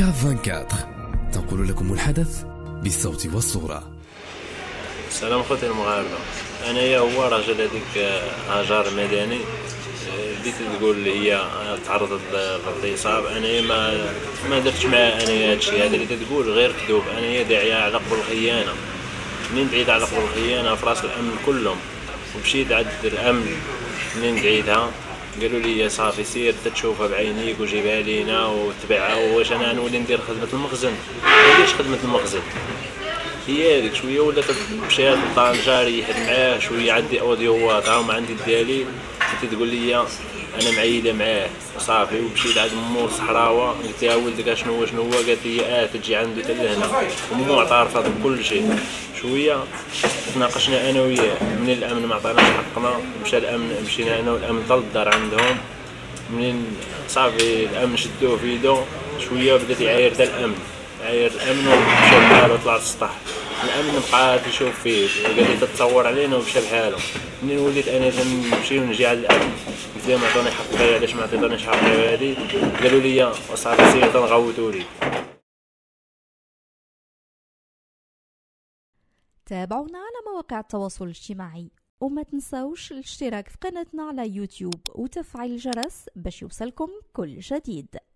كاف 24 تنقل لكم الحدث بالصوت والصورة. السلام اخوتي المغاربه، انايا هو راجل هذيك هاجر مدني بديت تقول لي هي تعرضت للاغتصاب. انايا ما درتش معاه انايا هادشي هذا اللي تقول غير كذوب. انايا داعيه على قبل الخيانه، منين دعيت على قبل الخيانه في راس الامن كلهم ومشيت عند الامن. منين دعيتها قالوا لي صافي سير تشوفها بعينيك وجيبها لينا وتبعها. واش انا نولي ندير خدمه المخزن؟ ما نديرش خدمه المخزن. هي هذيك شويه ولات مشات لطنجة ريحت معاه شويه، عندي اوديوات هاهما عندي الدليل. كنت تقول لي انا معيله معاه صافي، ومشيت عند مو الصحراوه قلت لها ولدك شنو هو؟ قالت لي تجي عندي حتى لهنا. ومو اعترفت بكل شيء. شويه تناقشنا انا وياه، من الامن ما عطاناش حقنا، مشى الامن، مشينا انا والامن طل الدار عندهم. منين صافي الامن شدوه في يدو شويه بدات يعاير حتى الامن، عاير الامن ومشى بحالو طلع للسطح. الامن بقى يشوف فيه قال لي تتصور علينا ومشى بحالو. منين وليت انا نمشي ونجي على الامن قلت لهم عطوني حقي، علاش ما عطيتونيش حقي هذه؟ قالوا لي صافي سير تنغوتوا لي. تابعونا على مواقع التواصل الاجتماعي وما تنسوش الاشتراك في قناتنا على يوتيوب وتفعيل الجرس باش يوصلكم كل جديد.